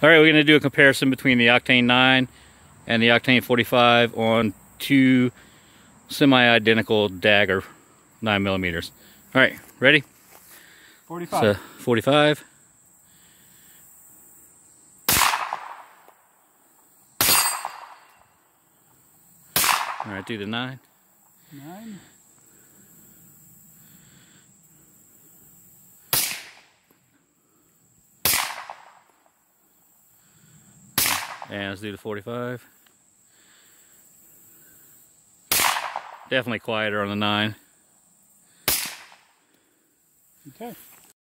Alright, we're going to do a comparison between the Octane 9 and the Octane 45 on two semi-identical Dagger 9mm. Alright, ready? 45. So, 45. Alright, do the 9. 9. And let's do the 45. Definitely quieter on the 9. Okay.